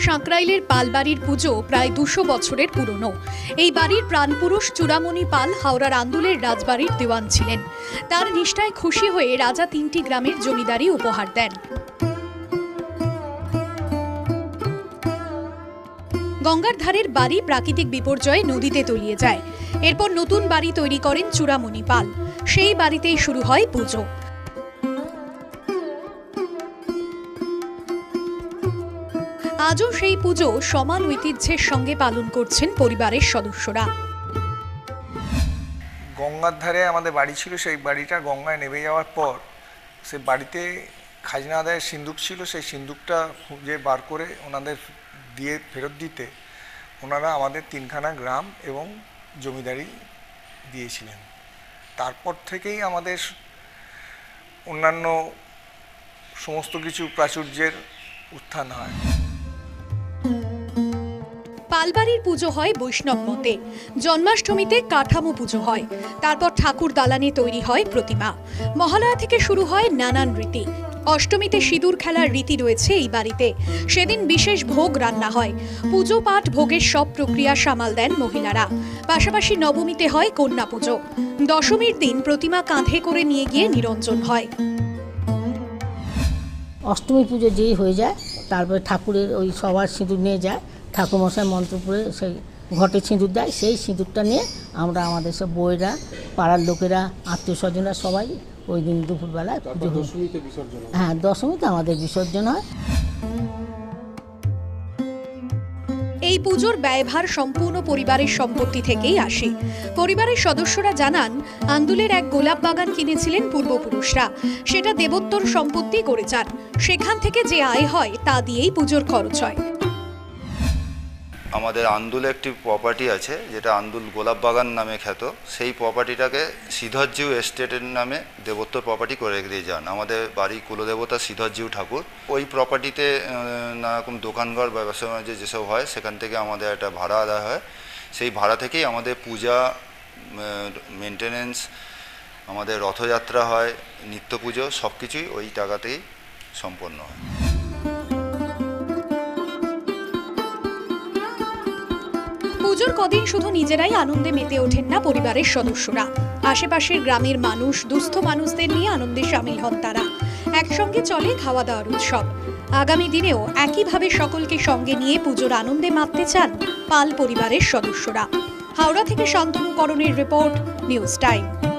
সাঁকরাইলের পালবাড়ির পুজো প্রায় ২০০ বছরের পুরনো। এই বাড়ির প্রাণপুরুষ চূড়ামণি পাল হাওড়ার আন্দুলের রাজবাড়ির দেওয়ান ছিলেন। তার নিষ্ঠায় খুশি হয়ে রাজা ৩টি গ্রামের জমিদারি উপহার দেন। গঙ্গার ধারের বাড়ি প্রাকৃতিক বিপর্যয়ে নদীতে তলিয়ে যায়। এরপর নতুন বাড়ি তৈরি করেন চূড়ামণি পাল। সেই বাড়িতেই শুরু হয় পুজো। আজও সেই পুজো সমান ঐতিহ্যের সঙ্গে পালন করছেন পরিবারের সদস্যরা। গঙ্গার ধারে আমাদের বাড়ি ছিল, সেই বাড়িটা গঙ্গায় নেমে যাওয়ার পর সেই বাড়িতে খাজনা আদায়ের সিন্দুক ছিল, সেই সিন্দুকটা খুঁজে বার করে ওনাদের দিয়ে ফেরত দিতে ওনারা আমাদের 3খানা গ্রাম এবং জমিদারি দিয়েছিলেন। তারপর থেকেই আমাদের অন্যান্য সমস্ত কিছু প্রাচুর্যের উত্থান হয়। পালবাড়ির পুজো হয় বৈষ্ণব মতে। জন্মাষ্টমীতে কাঠামো পুজো হয়, তারপর ঠাকুর দালানে তৈরি হয় প্রতিমা। মহালয়া থেকে শুরু হয় নানান রীতি। অষ্টমীতে সিঁদুর খেলার রীতি রয়েছে এই বাড়িতে। সেদিন বিশেষ ভোগ রান্না হয়। পুজো পাঠ ভোগের সব প্রক্রিয়া সামাল দেন মহিলারা। পাশাপাশি নবমীতে হয় কন্যা পুজো। দশমীর দিন প্রতিমা কাঁধে করে নিয়ে গিয়ে নিরঞ্জন হয়। অষ্টমী পুজো যেই হয়ে যায়, তারপরে ঠাকুরের ওই সবার সিঁদুর নিয়ে যায়, ঠাকুরমশাই মন্ত্র পড়ে সেই ঘটে সিঁদুর দেয়। সেই সিঁদুরটা নিয়ে আমরা আমাদের সব বউয়েরা, পাড়ার লোকেরা, আত্মীয় স্বজনরা সবাই ওই দিন দুপুরবেলায় পুজো হয়। হ্যাঁ, দশমীতে আমাদের বিসর্জন হয়। এই পুজোর ব্যয়ভার সম্পূর্ণ পরিবারের সম্পত্তি থেকেই আসে। পরিবারের সদস্যরা জানান, আন্দুলের এক গোলাপ বাগান কিনেছিলেন পূর্বপুরুষরা। সেটা দেবোত্তর সম্পত্তি করে যান। সেখান থেকে যে আয় হয় তা দিয়েই পুজোর খরচ হয়। আমাদের আন্দুলে একটি প্রপার্টি আছে, যেটা আন্দুল গোলাপ বাগান নামে খ্যাত। সেই প্রপার্টিটাকে সিদ্ধজিউ এস্টেটের নামে দেবোত্তর প্রপার্টি করে দিয়ে যান আমাদের বাড়ি কুলদেবতা সিদ্ধজিউ ঠাকুর। ওই প্রপার্টিতে নানারকম দোকানঘর, ব্যবসা বাণিজ্য যেসব হয়, সেখান থেকে আমাদের একটা ভাড়া আদায় হয়। সেই ভাড়া থেকেই আমাদের পূজা, মেনটেনেন্স, আমাদের রথযাত্রা হয়, নিত্য পুজো, সব কিছুই ওই টাকাতেই সম্পন্ন হয়। পুজোর কদিন শুধু নিজেরাই আনন্দে মেতে ওঠেন না পরিবারের সদস্যরা। আশেপাশের গ্রামের মানুষ, দুস্থ মানুষদের নিয়ে আনন্দে সামিল হন তারা। একসঙ্গে চলে খাওয়া দাওয়ার উৎসব। আগামী দিনেও একইভাবে সকলকে সঙ্গে নিয়ে পুজোর আনন্দে মাততে চান পাল পরিবারের সদস্যরা। হাওড়া থেকে শান্তনু করণের রিপোর্ট, নিউজ টাইম।